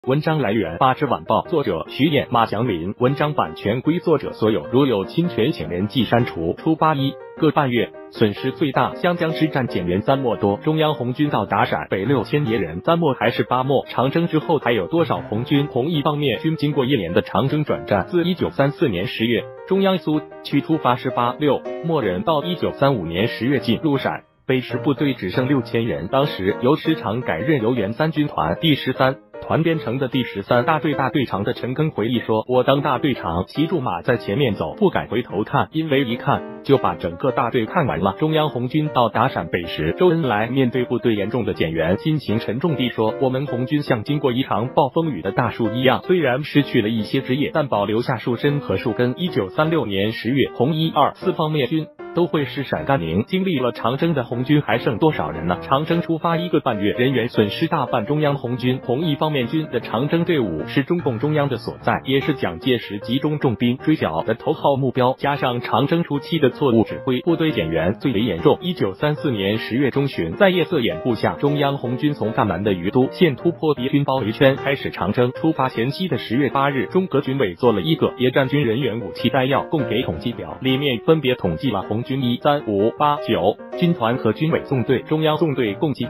文章来源：八只晚报，作者徐衍、马祥林。文章版权归作者所有，如有侵权，请联系删除。初81个半月，损失最大。湘江之战减员3墨多，中央红军到达陕北6000余人，3墨还是8墨？长征之后还有多少红军？红一方面军经过1年的长征转战，自1934年10月，中央苏区出发18、6墨人，到1935年10月进入陕北时，部队只剩6000人。当时由师长改任游原3军团第13团编成的第13大队大队长的陈赓回忆说，我当大队长，骑住马在前面走，不敢回头看，因为一看就把整个大队看完了。中央红军到达陕北时，周恩来面对部队严重的减员，心情沉重地说，我们红军像经过一场暴风雨的大树一样，虽然失去了一些枝叶，但保留下树身和树根。1936年10月，红1、2、4方面军都会是陕甘宁。经历了长征的红军还剩多少人呢？长征出发1个半月，人员损失大半。中央红军红一方面军的长征队伍是中共中央的所在，也是蒋介石集中重兵追剿的头号目标。加上长征初期的错误指挥，部队减员最为严重。1934年10月中旬，在叶瑟掩护下，中央红军从赣南的于都县突破敌军包围圈，开始长征。出发前夕的10月8日，中革军委做了一个野战军人员武器弹药供给统计表，里面分别统计了红军1、3、5、8、9军团和军委纵队。中央纵队共计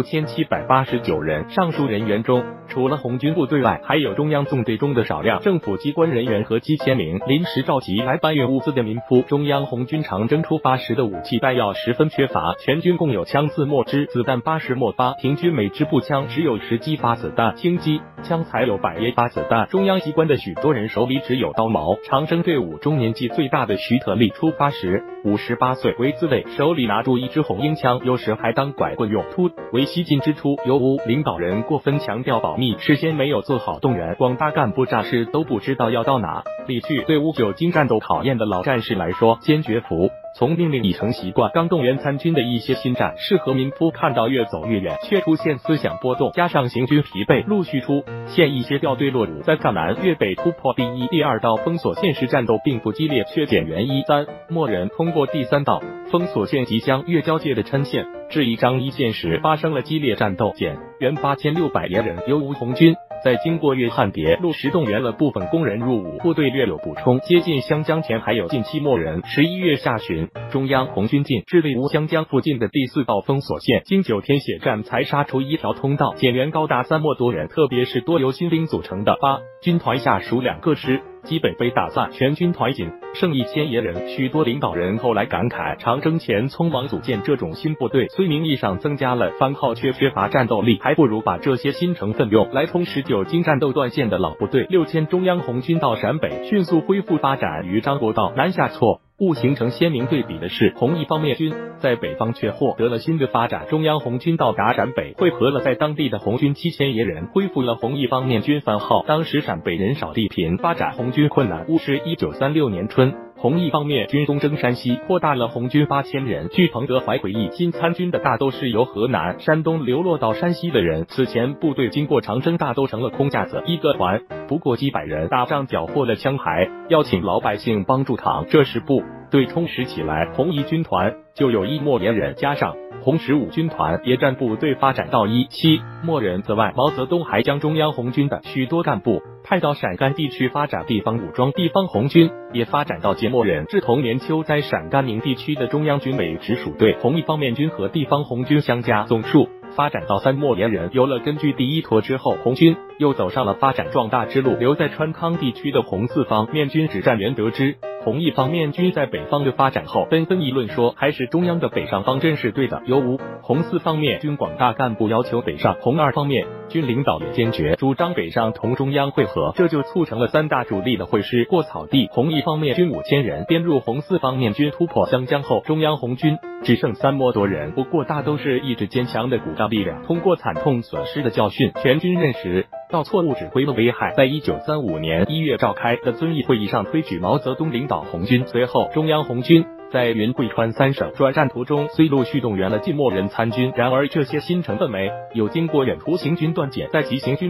86789人。上述人员中，除了红军部队外，还有中央纵队中的少量政府机关人员和几千名临时召集来搬运物资的民夫。中央红军长征出发时的武器弹药十分缺乏，全军共有枪4墨支，子弹80墨发，平均每支步枪只有10击发子弹，轻机枪才有100耶发子弹。中央机关的许多人手里只有刀矛。长征队伍中年纪最大的徐特立出发时58岁，为自卫，手里拿住一支红缨枪，有时还当拐棍用。突为西进之初，由于领导人过分强调保密，事先没有做好动员，广大干部战士都不知道要到哪里去。对无久经战斗考验的老战士来说，坚决服从命令已成习惯。刚动员参军的一些新战士和民夫看到越走越远，却出现思想波动，加上行军疲惫，陆续出现一些掉队落伍。在赣南粤北突破第1、第2道封锁线时，战斗并不激烈，却减员1、3墨人通过第3道封锁线即将越交界的郴县至宜张一线时，发生了激烈战斗，减员8600余人。由于红军在经过粤汉别路时动员了部分工人入伍，部队略有补充。接近湘江前还有近7墨人。11月下旬，中央红军进至位于湘江附近的第4道封锁线，经9天血战才杀出一条通道，减员高达3墨多人，特别是多由新兵组成的8军团下属2个师基本被打散，全军团仅剩1000余人。许多领导人后来感慨，长征前匆忙组建这种新部队，虽名义上增加了番号，却缺乏战斗力，还不如把这些新成分用来充实久经战斗断线的老部队。6000中央红军到陕北迅速恢复发展，与张国焘南下错误形成鲜明对比的是，红一方面军在北方却获得了新的发展。中央红军到达陕北，汇合了在当地的红军7000余人，恢复了红一方面军番号。当时陕北人少地贫，发展红军困难。戊戌1936年春，红一方面军东征山西，扩大了红军8000人。据彭德怀回忆，新参军的大都是由河南、山东流落到山西的人。此前部队经过长征大都成了空架子，一个团不过几百人，打仗缴获了枪牌，要请老百姓帮助扛。这时部队充实起来，红一军团就有1墨人，加上红15军团野战部队发展到1、7墨人。此外，毛泽东还将中央红军的许多干部派到陕甘地区发展地方武装，地方红军也发展到节墨人。至同年秋，在陕甘宁地区的中央军委直属队红一方面军和地方红军相加，总数发展到3墨人。有了根据第一坨之后，红军又走上了发展壮大之路。留在川康地区的红4方面军指战员得知红一方面军在北方的发展后，纷纷议论说，还是中央的北上方针是对的。由于红4方面军广大干部要求北上，红2方面军领导也坚决主张北上同中央会合，这就促成了3大主力的会师过草地。红一方面军5000人编入红4方面军，突破湘江后，中央红军只剩3墨多人，不过大都是意志坚强的骨干力量。通过惨痛损失的教训，全军认识到错误指挥的危害，在1935年1月召开的遵义会议上推举毛泽东领导红军。随后，中央红军在云贵川3省转战途中，虽陆续动员了近墨人参军，然而这些新成分没有经过远途行军断检，在急行军中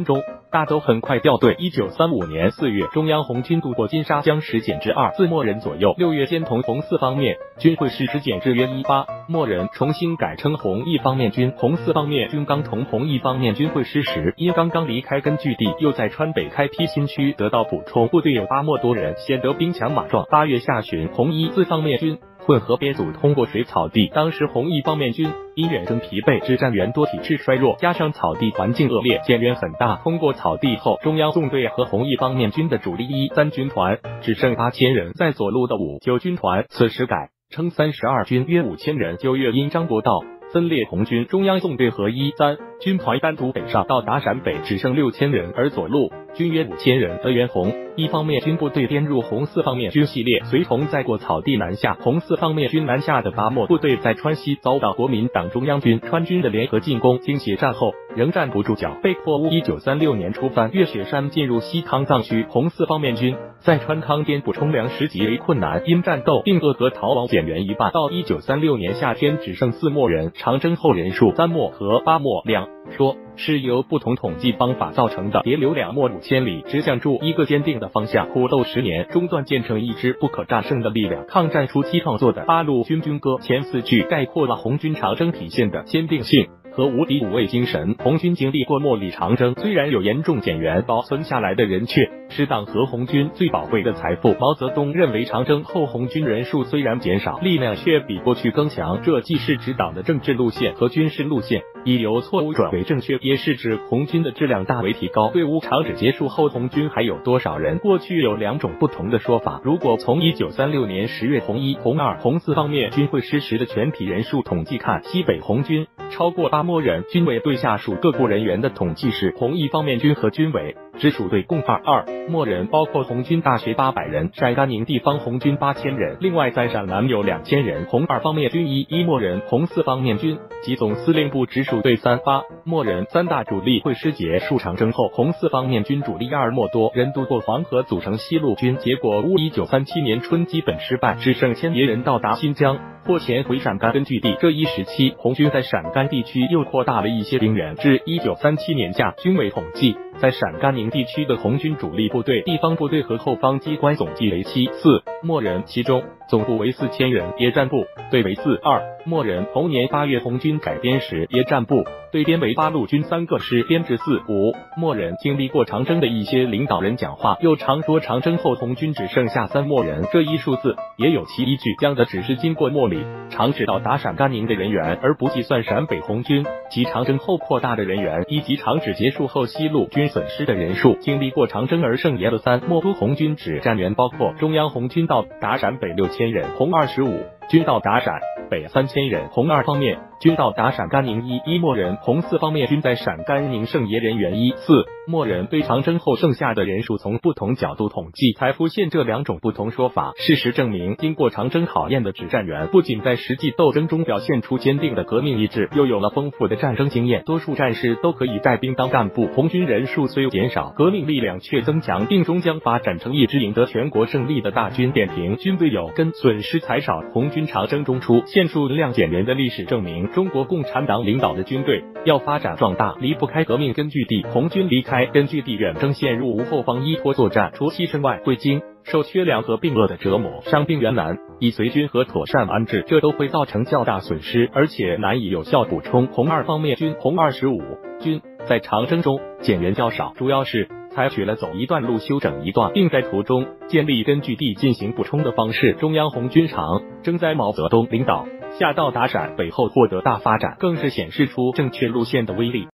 大都很快掉队。1935年4月，中央红军渡过金沙江时减至2，自末人左右。6月间同红四方面军会师时减至约1，8末人重新改称红一方面军。红四方面军刚同红一方面军会师时，因刚刚离开根据地，又在川北开辟新区得到补充，部队有8莫多人，显得兵强马壮。8月下旬，红一四方面军混合编组通过水草地，当时红一方面军因远征疲惫，指战员多体质衰弱，加上草地环境恶劣，减员很大。通过草地后，中央纵队和红一方面军的主力1、3军团只剩8000人，在左路的5、9军团此时改称32军，约5000人。9月因张国焘分裂红军，中央纵队和1、3军团单独北上，到达陕北只剩6000人，而左路军约5000人。德元红一方面军部队编入红四方面军系列，随同再过草地南下。红四方面军南下的8莫部队在川西遭到国民党中央军、川军的联合进攻，经血战后仍站不住脚，被迫1936年初翻越雪山进入西康藏区。红四方面军在川康边补充粮食极为困难，因战斗并恶和逃亡，减员1半。到1936年夏天只剩4莫人。长征后人数3莫和8莫两说是由不同统计方法造成的，别留2莫5000里，只想住一个坚定的方向。苦斗10年，中断建成一支不可战胜的力量。抗战初期创作的《八路军军歌》前4句概括了红军长征体现的坚定性和无敌无畏精神。红军经历过末里长征，虽然有严重减员，保存下来的人却是党和红军最宝贵的财富。毛泽东认为，长征后红军人数虽然减少，力量却比过去更强，这既是指党的政治路线和军事路线已由错误转为正确，也是指红军的质量大为提高。队伍长指结束后，红军还有多少人？过去有2种不同的说法。如果从1936年10月红一、红二、红四方面军会师时的全体人数统计看，西北红军超过8莫人。军委对下属各部人员的统计是，红一方面军和军委直属队共2莫人，包括红军大学800人，陕甘宁地方红军8000人，另外在陕南有2000人。红二方面军1莫人，红四方面军及总司令部直属队3、8莫人。3大主力会师结束长征后，红四方面军主力2莫多人渡过黄河，组成西路军，结果1937年春基本失败，只剩1000余人到达新疆或前回陕甘根据地。这一时期，红军在陕甘地区又扩大了一些兵员。至1937年夏，军委统计，在陕甘宁地区的红军主力部队、地方部队和后方机关总计为7、4莫人，其中总部为4000人，野战部队为4、2莫人。同年8月，红军改编时，野战部队编为8路军3个师，编制4、5莫人。经历过长征的一些领导人讲话，又常说长征后红军只剩下3莫人，这一数字也有其依据，讲的只是经过末里长指到达陕甘宁的人员，而不计算陕北红军及长征后扩大的人员，以及长指结束后西路军损失的人数。经历过长征而剩余的3莫多红军指战员包括中央红军到达陕北6000人，红25军到达陕北3000人，红二方面军到达陕甘宁1莫人，红四方面军在陕甘宁剩余人员1、4莫人。对长征后剩下的人数从不同角度统计，才出现这2种不同说法。事实证明，经过长征考验的指战员不仅在实际斗争中表现出坚定的革命意志，又有了丰富的战争经验，多数战士都可以带兵当干部。红军人数虽减少，革命力量却增强，并终将发展成一支赢得全国胜利的大军。点评军队有根，损失财少。红军长征中出现数量减员的历史证明，中国共产党领导的军队要发展壮大，离不开革命根据地。红军离开根据地远征，陷入无后方依托作战，除牺牲外，会经受缺粮和病饿的折磨，伤兵源难以随军和妥善安置，这都会造成较大损失，而且难以有效补充。红二方面军红25军在长征中减员较少，主要是采取了走一段路休整一段，并在途中建立根据地进行补充的方式。中央红军长征在毛泽东领导下到达陕北后获得大发展，更是显示出正确路线的威力。